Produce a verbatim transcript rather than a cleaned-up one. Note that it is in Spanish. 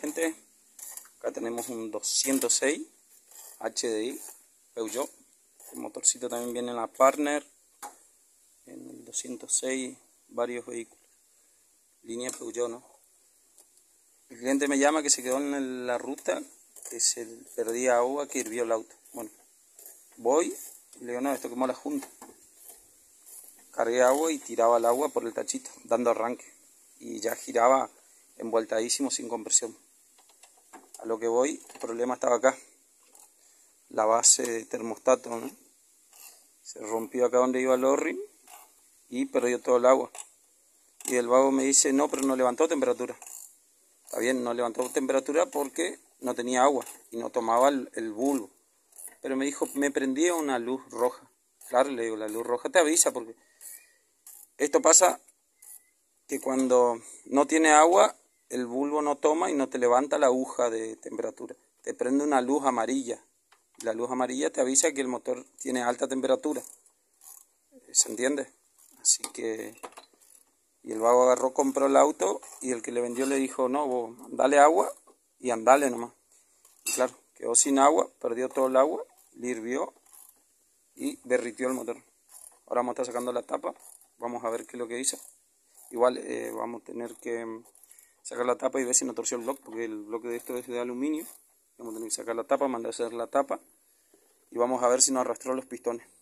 gente? Acá tenemos un doscientos seis H D I Peugeot. El motorcito también viene en la Partner. En el doscientos seis varios vehículos. Línea Peugeot, ¿no? El cliente me llama que se quedó en la ruta, que se perdía agua, que hirvió el auto. Bueno, voy y le digo, no, esto quemó la junta. Cargué agua y tiraba el agua por el tachito, dando arranque. Y ya giraba envueltadísimo sin compresión. A lo que voy, el problema estaba acá. La base de termostato, ¿no? Se rompió acá donde iba el O-ring y perdió todo el agua. Y el vago me dice, no, pero no levantó temperatura. Está bien, no levantó temperatura porque no tenía agua y no tomaba el, el bulbo. Pero me dijo, me prendía una luz roja. Claro, le digo, la luz roja te avisa porque esto pasa que cuando no tiene agua, el bulbo no toma y no te levanta la aguja de temperatura. Te prende una luz amarilla. La luz amarilla te avisa que el motor tiene alta temperatura. ¿Se entiende? Así que... Y el vago agarró, compró el auto y el que le vendió le dijo, no, vos andale agua y andale nomás. Y claro, quedó sin agua, perdió todo el agua, le hirvió y derritió el motor. Ahora vamos a estar sacando la tapa, vamos a ver qué es lo que hizo. Igual eh, vamos a tener que sacar la tapa y ver si no torció el bloque, porque el bloque de esto es de aluminio. Vamos a tener que sacar la tapa, mandar a hacer la tapa y vamos a ver si no arrastró los pistones.